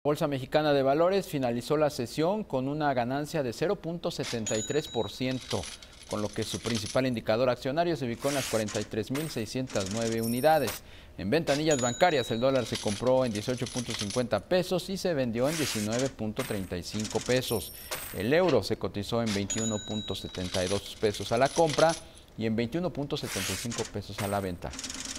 Bolsa Mexicana de Valores finalizó la sesión con una ganancia de 0.73%, con lo que su principal indicador accionario se ubicó en las 43.609 unidades. En ventanillas bancarias, el dólar se compró en 18.50 pesos y se vendió en 19.35 pesos. El euro se cotizó en 21.72 pesos a la compra y en 21.75 pesos a la venta.